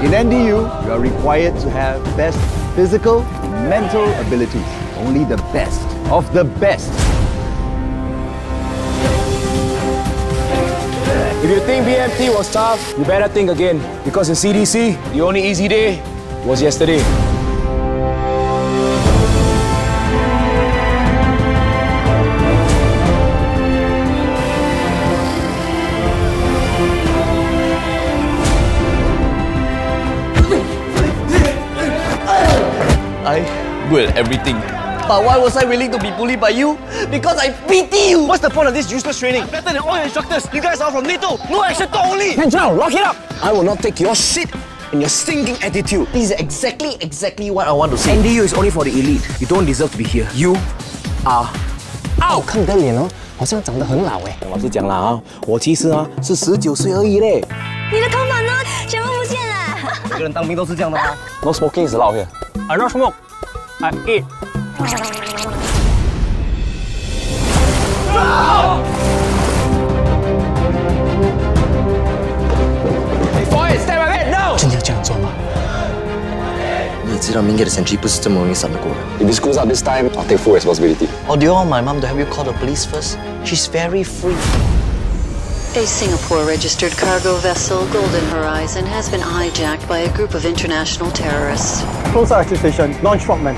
In NDU, you are required to have best physical and mental abilities. Only the best of the best. If you think BMT was tough, you better think again. Because in CDC, the only easy day was yesterday. I good at everything. But why was I willing to be bullied by you? Because I pity you! What's the point of this useless training? I'm better than all your instructors. You guys are from NATO. No action talk only. Hands down, lock it up! I will not take your shit and your stinking attitude. This is exactly what I want to say. NDU is only for the elite. You don't deserve to be here. You are out. 看你的脸哦，好像长得很老哎。 老实讲啦啊，我其实啊是19岁而已嘞。 你的头发呢？全部不见了。 每个人当兵都是这样的吗 No smoking is allowed here. I don't smoke. I eat. Hey boys, step ahead now! 真的要这样做吗？ 你也知道明给的senchi不是这么容易闪得过的。 If this screws up this time, I'll take full responsibility. Or do you want my mom to help you call the police first? She's very free. A Singapore-registered cargo vessel, Golden Horizon, has been hijacked by a group of international terrorists. Close our station. Launch frogmen.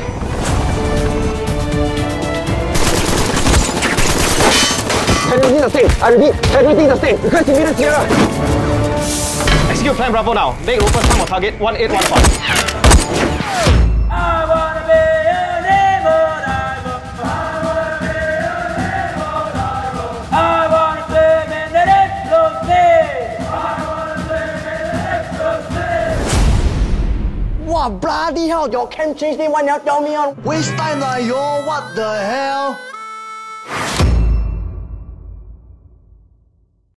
Everything the same. I repeat, everything the same. Request immediate clearance. Execute plan Bravo now. Make local time on target 1815. Wow, bloody hell, your camp changed name, why you tell me on? Waste time lah, yo, what the hell?